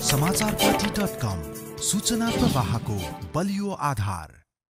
समाचारपाटी.com सूचना प्रवाहको बलियो आधार।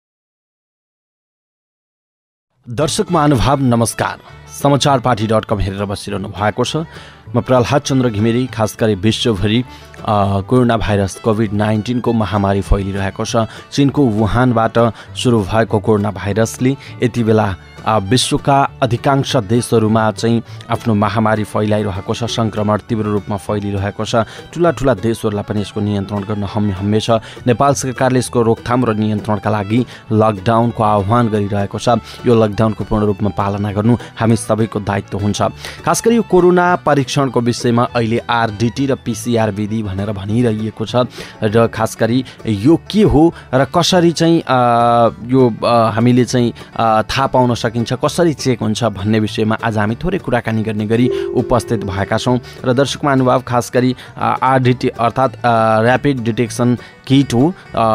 दर्शक महानुभाव नमस्कार। समाचारपाटी.com हेरेर बसिरहनु भएको छ। म प्रहलाद चन्द्र घिमिरे। खास गरी विश्वभरि कोरोना भाइरस कोभिड-19 को महामारी फैलिरहेको छ। चीनको वुहानबाट सुरु भएको कोरोना भाइरसले यति बेला विश्वका अधिकांश देशहरूमा चाहिँ आफ्नो महामारी फैलाइरहेको छ। संक्रमण तीव्र रूपमा फैलिरहेको छ। ठुला ठुला देशहरूलाई पनि यसको नियन्त्रण गर्न हमेसा नेपाल सरकारले यसको रोकथाम र नियन्त्रणका लागि लकडाउनको आह्वान गरिरहेको छ। यो लकडाउनको पूर्ण रूपमा पालना गर्नु हामी सबैको दायित्व हुन्छ। खास गरी यो कोरोना परीक्षणको विषयमा अहिले आरडीटी र पीसीआर विधि भनेर भनिरहेको छ र खास गरी यो के हो र कसरी चाहिँ यो हामीले चाहिँ थाहा पाउन सकिन्छ, कसरी चेक हुन्छ भन्ने विषयमा आज हामी थोरै कुराकानी गर्ने गरी उपस्थित भएका छौँ। र दर्शक महानुभाव, खास गरी आरडीटी अर्थात् ऱ्यापिड डिटेक्सन किट हो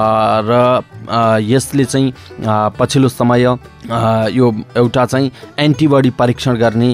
र यसले चाहिँ पछिल्लो समय यो एउटा चाहिँ एन्टिबडी परीक्षण गर्ने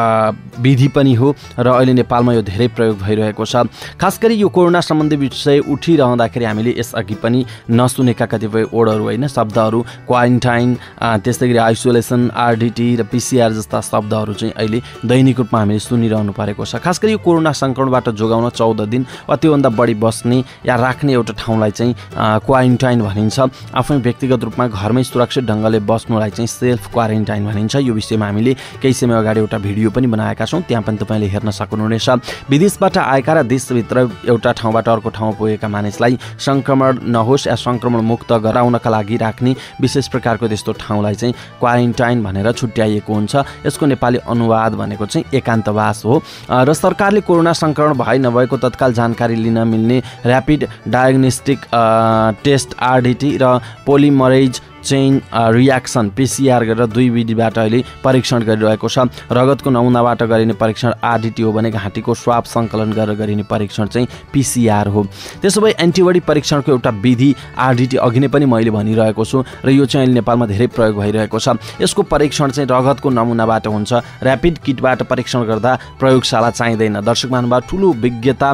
विधि पनि हो र अहिले नेपालमा यो धेरै प्रयोग भइरहेको छ। खास गरी यो कोरोना सम्बन्धी विषय उठिरहँदाखेरि हामीले यसअघि पनि नसुनेका कतिपय वर्डहरू होइन, शब्दहरू, क्वारेन्टाइन, त्यस्तै गरी आइसोलेसन, आरडीटी र पीसीआर जस्ता शब्दहरू चाहिँ अहिले दैनिक रूपमा हामीले सुनिरहनु परेको छ। खास गरी यो कोरोना सङ्क्रमणबाट जोगाउन 14 दिन वा त्योभन्दा बढी बस्ने या राख्ने एउटा ठाउँलाई चाहिँ क्वारेन्टाइन भनिन्छ। आफ्नो व्यक्तिगत रूपमा घरमै सुरक्षित ढङ्गले बस्नुलाई चाहिँ सेल्फ क्वारेन्टाइन भनिन्छ। यो विषयमा हामीले केही समय अगाडि एउटा भिडियो पनि बनाएका छौँ, त्यहाँ पनि तपाईँले हेर्न सक्नुहुनेछ। विदेशबाट आएका र देशभित्र एउटा ठाउँबाट अर्को ठाउँ पुगेका मानिसलाई सङ्क्रमण नहोस् या सङ्क्रमण मुक्त गराउनका लागि राख्ने विशेष प्रकारको त्यस्तो ठाउँलाई चाहिँ क्वारेन्टाइन भनेर छुट्याइएको हुन्छ। यसको नेपाली अनुवाद भनेको चाहिँ एकान्तवास हो र सरकारले कोरोना सङ्क्रमण भए नभएको तत्काल जानकारी लिन मिल्ने ऱ्यापिड डायग्नोस्टिक टेस्ट आरडीटी र पोलिमरेज चेन रियाक्सन पीसीआर गरेर दुई विधिबाट अहिले परीक्षण गरिरहेको छ। रगतको नमुनाबाट गरिने परीक्षण आरडीटी हो भने घाँटीको स्वाब सङ्कलन गरेर गरिने परीक्षण चाहिँ पीसीआर हो। त्यसो भए एन्टिबडी परीक्षणको एउटा विधि आरडीटी अघि नै पनि मैले भनिरहेको छु र यो चाहिँ अहिले नेपालमा धेरै प्रयोग भइरहेको छ। यसको परीक्षण चाहिँ रगतको नमुनाबाट हुन्छ। ऱ्यापिड किटबाट परीक्षण गर्दा प्रयोगशाला चाहिँदैन। दर्शक महानुभाव, ठुलो विज्ञता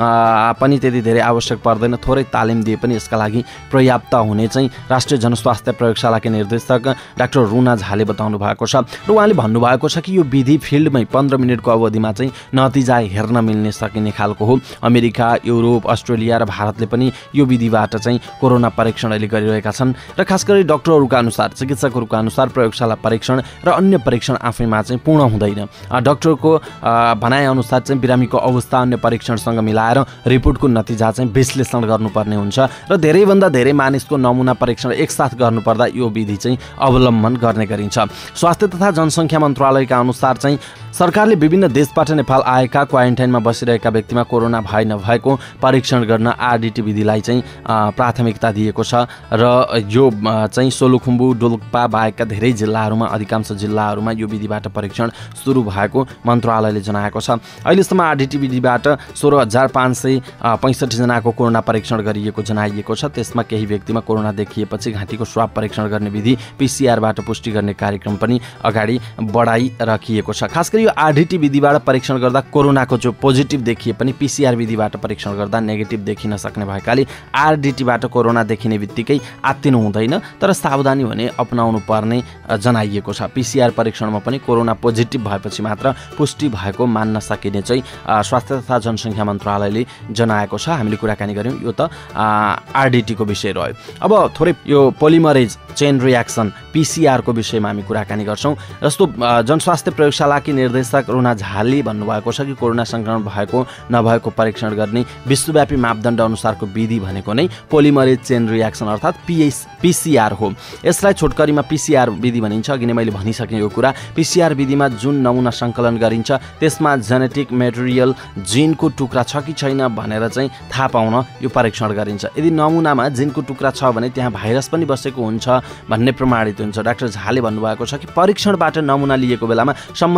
पनि त्यति धेरै आवश्यक पर्दैन। थोरै तालिम दिए पनि यसका लागि पर्याप्त हुने चाहिँ राष्ट्रिय जनस्वास्थ्य प्रयोगशालाका निर्देशक डाक्टर रुना झाले बताउनु भएको छ र उहाँले भन्नुभएको छ कि यो विधि फिल्डमै 15 मिनटको अवधिमा चाहिँ नतिजा हेर्न मिल्ने सकिने खालको हो। अमेरिका, युरोप, अस्ट्रेलिया र भारतले पनि यो विधिबाट चाहिँ कोरोना परीक्षण अहिले गरिरहेका छन् र खास गरी डाक्टरहरूका अनुसार, चिकित्सकहरूका अनुसार प्रयोगशाला परीक्षण र अन्य परीक्षण आफैमा चाहिँ पूर्ण हुँदैन। डाक्टरको भनाइअनुसार चाहिँ बिरामीको अवस्था अन्य परीक्षणसँग मिलाएर रिपोर्टको नतिजा चाहिँ विश्लेषण गर्नुपर्ने हुन्छ र धेरैभन्दा धेरै मानिसको नमुना परीक्षण एकसाथ गर्नुपर्दा यो विधि चाहिँ अवलम्बन गर्ने गरिन्छ। स्वास्थ्य तथा जनसङ्ख्या मन्त्रालयका अनुसार चाहिँ सरकारले विभिन्न देशबाट नेपाल आएका क्वारेन्टाइनमा बसिरहेका व्यक्तिमा कोरोना भए नभएको परीक्षण गर्न आरडीटी विधिलाई चाहिँ प्राथमिकता दिएको छ र यो चाहिँ सोलुखुम्बु, डोल्पा बाहेकका धेरै जिल्लाहरूमा, अधिकांश जिल्लाहरूमा यो विधिबाट परीक्षण सुरु भएको मन्त्रालयले जनाएको छ। अहिलेसम्म आरडीटी विधिबाट 16,565 जनाको कोरोना परीक्षण गरिएको जनाइएको छ। त्यसमा केही व्यक्तिमा कोरोना देखिएपछि घाँटीको स्वाब परीक्षण गर्ने विधि पीसीआरबाट पुष्टि गर्ने कार्यक्रम पनि अगाडि बढाइराखिएको छ। खास गरी यो आरडीटी विधिबाट परीक्षण गर्दा कोरोनाको जो पोजिटिभ देखिए पनि पीसीआर विधिबाट परीक्षण गर्दा नेगेटिभ देखिन सक्ने भएकाले आरडीटीबाट कोरोना देखिने बित्तिकै आत्तिनु हुँदैन, तर सावधानी भने अपनाउनु पर्ने जनाइएको छ। पीसीआर परीक्षणमा पनि कोरोना पोजिटिभ भएपछि मात्र पुष्टि भएको मान्न सकिने चाहिँ स्वास्थ्य तथा जनसङ्ख्या मन्त्रालयले जनाएको छ। हामीले कुराकानी गऱ्यौँ, यो त आरडीटीको विषय रह्यो। अब थोरै यो पोलिमरेज चेन रियाक्सन पीसीआरको विषयमा हामी कुराकानी गर्छौँ। जस्तो जनस्वास्थ्य प्रयोगशालाकी निर्देशक रुना झाले भन्नुभएको छ कि कोरोना सङ्क्रमण भएको नभएको परीक्षण गर्ने विश्वव्यापी मापदण्ड अनुसारको विधि भनेको नै पोलिमरेज चेन रियाक्सन अर्थात् पीसीआर हो। यसलाई छोटकरीमा पीसीआर विधि भनिन्छ। अघि नै मैले भनिसकेँ यो कुरा। पीसीआर विधिमा जुन नमुना सङ्कलन गरिन्छ त्यसमा जेनेटिक मेटेरियल, जिनको टुक्रा छ कि छैन भनेर चाहिँ थाहा पाउन यो परीक्षण गरिन्छ। यदि नमुनामा जिनको टुक्रा छ भने त्यहाँ भाइरस पनि बसेको हुन्छ भन्ने प्रमाणित हुन्छ। डाक्टर झाले भन्नुभएको छ कि परीक्षणबाट नमुना लिएको बेलामा सम्बन्धित व्यक्ति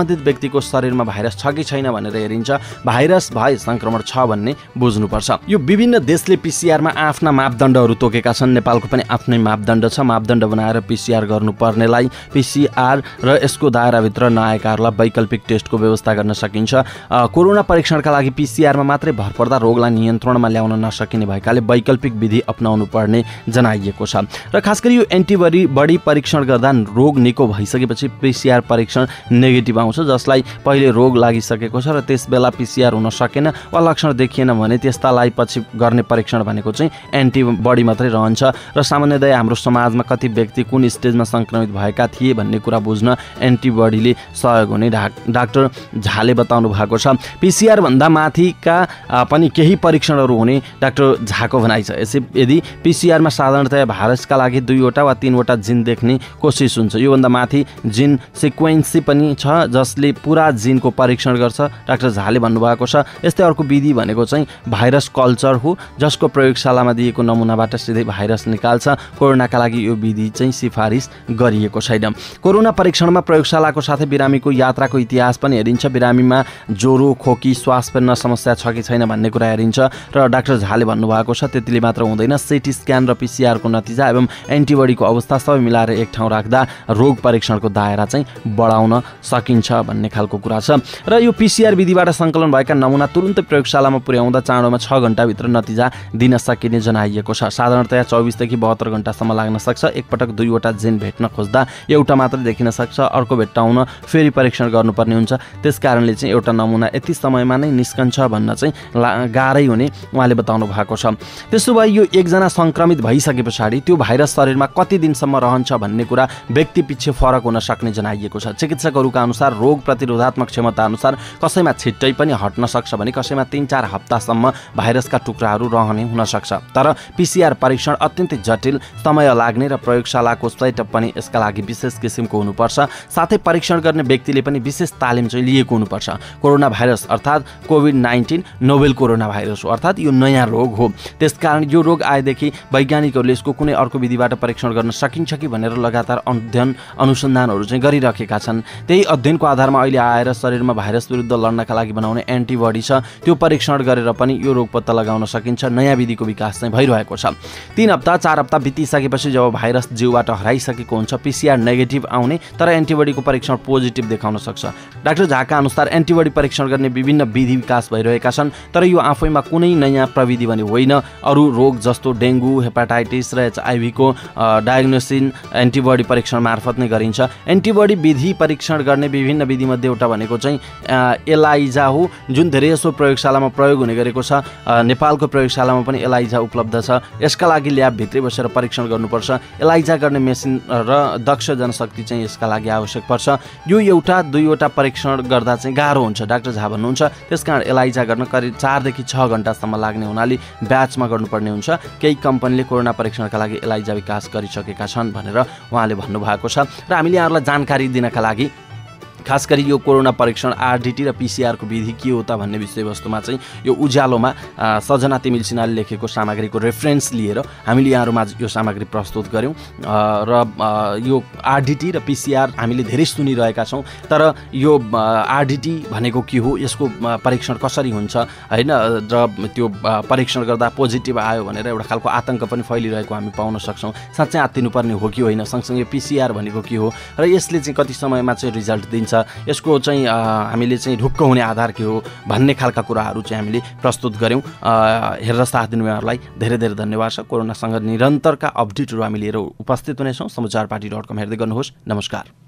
व्यक्तिको शरीरमा भाइरस छ कि छैन भनेर हेरिन्छ। भाइरस भए संक्रमण छ भन्ने बुझ्नुपर्छ। यो विभिन्न देशले पीसीआरमा आफ्ना मापदण्डहरू तोकेका छन्। नेपालको पनि आफ्नै मापदण्ड छ। मापदण्ड बनाएर पीसीआर गर्नुपर्नेलाई पीसीआर र यसको दायराभित्र नआएकाहरूलाई वैकल्पिक टेस्टको व्यवस्था गर्न सकिन्छ। कोरोना परीक्षणका लागि पीसीआरमा मात्रै भर पर्दा रोगलाई नियन्त्रणमा ल्याउन नसकिने भएकाले वैकल्पिक विधि अपनाउनु पर्ने जनाइएको छ। र खास गरी यो एन्टिबडी परीक्षण गर्दा रोग निको भइसकेपछि पीसीआर परीक्षण नेगेटिभ आउँछ, जसलाई पहिले रोग लागिसकेको छ र त्यसबेला पीसीआर हुन सकेन वा लक्षण देखिएन भने त्यस्तालाई पछि गर्ने परीक्षण भनेको चाहिँ एन्टिबडी मात्रै रहन्छ। र सामान्यतया हाम्रो समाजमा कति व्यक्ति कुन स्टेजमा सङ्क्रमित भएका थिए भन्ने कुरा बुझ्न एन्टिबडीले सहयोग हुने डाक्टर झाले बताउनु भएको छ। पीसीआर भन्दा माथिका पनि केही परीक्षणहरू हुने डाक्टर झाको भनाइ छ। यदि पीसीआरमा साधारणतया भाइरसका लागि 2 वटा वा 3 वटा जिन देख्ने कोसिस हुन्छ। योभन्दा माथि जिन सिक्वेन्सी पनि छ जसले पुरा जिनको परीक्षण गर्छ। डाक्टर झाले भन्नुभएको छ यस्तै अर्को विधि भनेको चाहिँ भाइरस कल्चर हो, जसको प्रयोगशालामा दिएको नमुनाबाट सिधै भाइरस निकाल्छ। कोरोनाका लागि यो विधि चाहिँ सिफारिस गरिएको छैन। कोरोना परीक्षणमा प्रयोगशालाको साथै बिरामीको यात्राको इतिहास पनि हेरिन्छ। बिरामीमा ज्वरो, खोकी, श्वास फेर्न समस्या छ कि छैन भन्ने कुरा हेरिन्छ। र डाक्टर झाले भन्नुभएको छ त्यतिले मात्र हुँदैन, सिटी स्क्यान र पीसीआरको नतिजा एवं एन्टिबडीको अवस्था सबै मिलाएर एक ठाउँ राख्दा रोग परीक्षणको दायरा चाहिँ बढाउन सकिन्छ भन्ने खालको कुरा छ। र यो पीसीआर विधिबाट सङ्कलन भएका नमुना तुरुन्तै प्रयोगशालामा पुर्याउँदा चाँडोमा 6 घण्टाभित्र नतिजा दिन सकिने जनाइएको छ। साधारणतया 24 देखि 72 घण्टासम्म लाग्न सक्छ। एकपटक 2 वटा जिन भेट्न खोज्दा एउटा मात्रै देखिन सक्छ, अर्को भेट्टाउन फेरि परीक्षण गर्नुपर्ने हुन्छ। त्यसकारणले चाहिँ एउटा नमुना यति समयमा नै निस्कन्छ भन्न चाहिँ गाह्रै हुने उहाँले बताउनु भएको छ। त्यसो भए यो एकजना सङ्क्रमित भइसके पछाडि त्यो भाइरस शरीरमा कति दिनसम्म रहन्छ भन्ने कुरा व्यक्तिपिच्छे फरक हुन सक्ने जनाइएको छ। चिकित्सकहरूका अनुसार रोग प्रतिरोधात्मक क्षमता अनुसार कसैमा छिट्टै पनि हट्न सक्छ भने कसैमा 3-4 हप्तासम्म भाइरसका टुक्राहरू रहने हुन सक्छ। तर पीसीआर परीक्षण अत्यन्तै जटिल, समय लाग्ने र प्रयोगशालाको सेटअप पनि यसका लागि विशेष किसिमको हुनुपर्छ। साथै परीक्षण गर्ने व्यक्तिले पनि विशेष तालिम चाहिँ लिएको हुनुपर्छ। कोरोना भाइरस अर्थात् कोभिड-19 नोभेल कोरोना भाइरस हो, अर्थात् यो नयाँ रोग हो। त्यसकारण यो रोग आएदेखि वैज्ञानिकहरूले यसको कुनै अर्को विधिबाट परीक्षण गर्न सकिन्छ कि भनेर लगातार अध्ययन अनुसन्धानहरू चाहिँ गरिरहेका छन्। त्यही अध्ययनको आधारमा अहिले आएर शरीरमा भाइरस विरुद्ध लड्नका लागि बनाउने एन्टिबडी छ, त्यो परीक्षण गरेर पनि यो रोग पत्ता लगाउन सकिन्छ। नयाँ विधिको विकास चाहिँ भइरहेको छ। 3 हप्ता 4 हप्ता बितिसकेपछि जब भाइरस जिउबाट हराइसकेको हुन्छ पीसीआर नेगेटिभ आउने तर एन्टिबडीको परीक्षण पोजिटिभ देखाउन सक्छ। डाक्टर झाका अनुसार एन्टिबडी परीक्षण गर्ने विभिन्न विधि विकास भइरहेका छन्, तर यो आफैमा कुनै नयाँ प्रविधि भने होइन। अरू रोग जस्तो डेङ्गु, हेपाटाइटिस र HIV को डायग्नोसिस एन्टिबडी परीक्षण मार्फत नै गरिन्छ। एन्टिबडी विधि परीक्षण गर्ने विभिन्न विधिमध्ये एउटा भनेको चाहिँ एलाइजा हो, जुन धेरै जसो प्रयोगशालामा प्रयोग हुने गरेको छ। नेपालको प्रयोगशालामा पनि एलाइजा उपलब्ध छ। यसका लागि ल्याबभित्रै बसेर परीक्षण गर्नुपर्छ। एलाइजा गर्ने मेसिन र दक्ष जनशक्ति चाहिँ यसका लागि आवश्यक पर्छ। यो एउटा 2 वटा परीक्षण गर्दा चाहिँ गाह्रो हुन्छ डाक्टर झा भन्नुहुन्छ। त्यसकारण एलाइजा गर्न करिब 4 देखि 6 घण्टासम्म लाग्ने हुनाले ब्याचमा गर्नुपर्ने हुन्छ। केही कम्पनीले कोरोना परीक्षणका लागि एलाइजा विकास गरिसकेका छन् भनेर उहाँले भन्नुभएको छ। र हामीले यहाँहरूलाई जानकारी दिनका लागि खास गरी यो कोरोना परीक्षण आरडीटी र पीसीआरको विधि के हो त भन्ने विषयवस्तुमा चाहिँ यो उज्यालोमा सजना तिमिल सिन्हाले लेखेको सामग्रीको रेफरेन्स लिएर हामीले यहाँहरूमा यो सामग्री प्रस्तुत गऱ्यौँ। र यो आरडीटी र पीसीआर हामीले धेरै सुनिरहेका छौँ, तर यो आरडीटी भनेको के हो, यसको परीक्षण कसरी हुन्छ हैन, र त्यो परीक्षण गर्दा पोजिटिभ आयो भनेर एउटा खालको आतंक पनि फैलिरहेको हामी पाउन सक्छौँ। साँच्चै आत्तिनुपर्ने हो कि होइन, सँगसँगै पीसीआर भनेको के हो र यसले चाहिँ कति समयमा चाहिँ रिजल्ट दिन्छ, यसको चाहिँ हामीले चाहिँ ढुक्क हुने आधार के हो भन्ने खालका कुराहरू चाहिँ हामीले प्रस्तुत गऱ्यौँ। हेरेर साथ दिनुभएहरूलाई धेरै धेरै धन्यवाद छ। कोरोनासँग निरन्तरका अपडेटहरू हामी लिएर उपस्थित हुनेछौँ। समाचारपाटी.com हेर्दै गर्नुहोस्। नमस्कार।